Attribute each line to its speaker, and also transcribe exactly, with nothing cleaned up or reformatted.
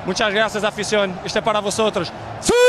Speaker 1: Muchas gracias, afición. Este es para vosotros. ¡Sí!